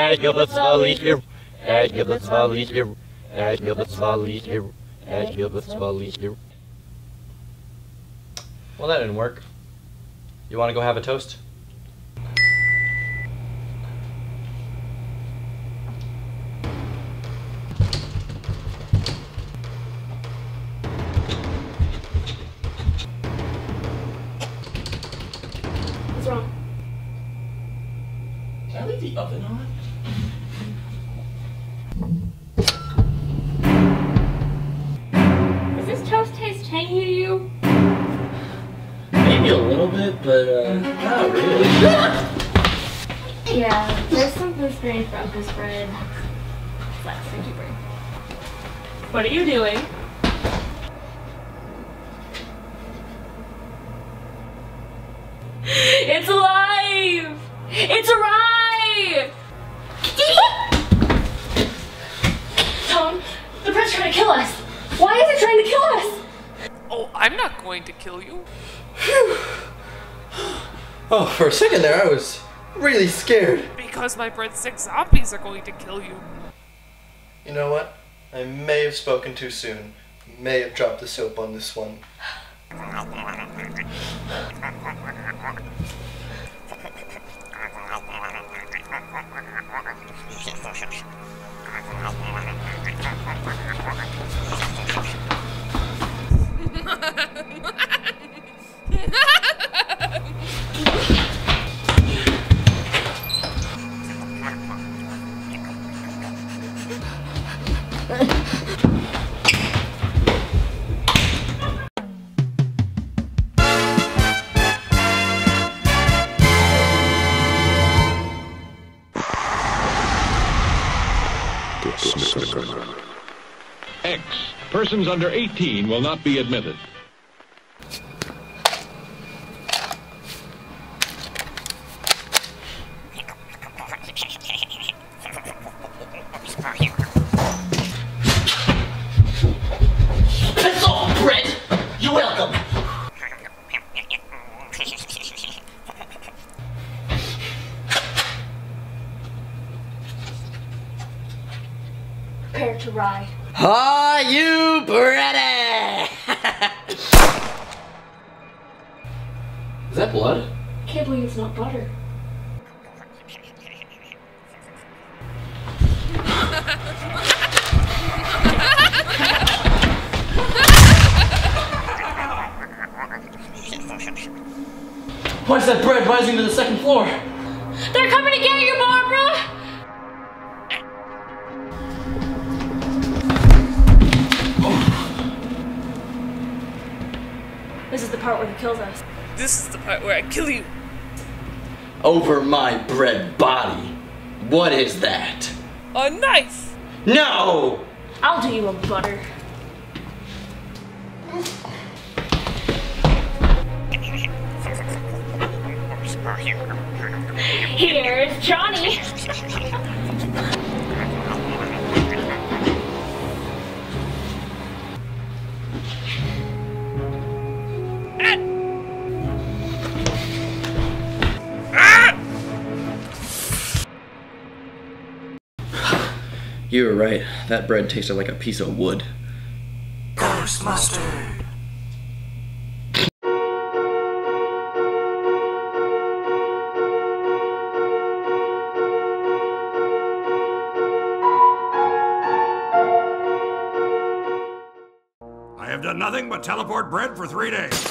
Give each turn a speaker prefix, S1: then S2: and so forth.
S1: Well, that didn't work. You want to go have a toast?
S2: What's wrong?
S1: Can I leave the oven on?
S2: Does this toast taste tangy to you?
S1: Maybe a little bit, but not really.
S2: Yeah, there's some gooseberry about this bread. Flat sticky bread. What are you doing? It's alive! It's alive! Tom, the bread's trying to kill us. Why is it trying to kill us?
S3: Oh, I'm not going to kill you.
S4: Oh, for a second there, I was really scared.
S3: Because my breadstick zombies are going to kill you.
S4: You know what? I may have spoken too soon. May have dropped the soap on this one.
S5: X. Persons under 18 will not be admitted.
S1: That's all, bread! You're welcome!
S2: Prepare to ride.
S1: Are you ready? Is that blood?
S2: Can't believe it's not butter.
S1: Why is that bread rising to the second floor?
S2: They're coming to get you, Barbara! This is the part where he kills us.
S3: This is the part where I kill you.
S1: Over my bread body. What is that?
S3: A knife!
S1: No!
S2: I'll do you a butter. Here's Johnny.
S1: You were right. That bread tasted like a piece of wood.
S6: Ghost mustard.
S7: I have done nothing but teleport bread for 3 days.